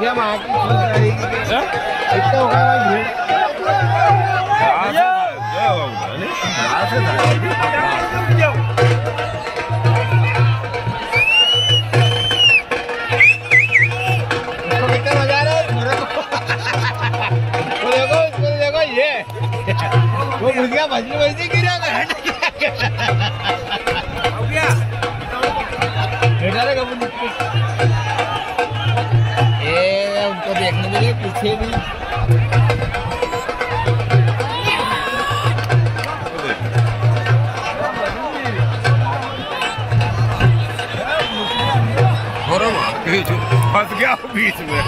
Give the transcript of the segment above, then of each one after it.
गया वहाँ की इतना हो गया भाई कितना मजा आ रहा है देखो ये वो मुर्गिया भजने वैसे गिरा उनको देखने के लिए पीछे भी फंस गया बीच में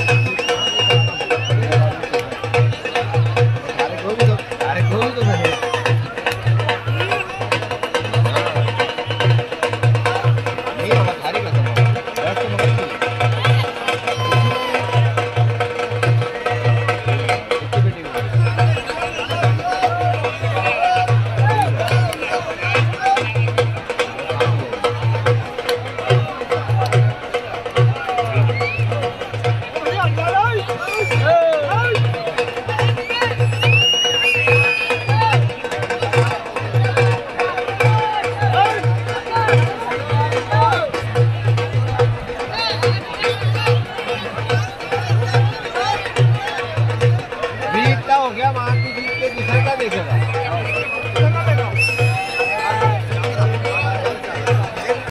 अरे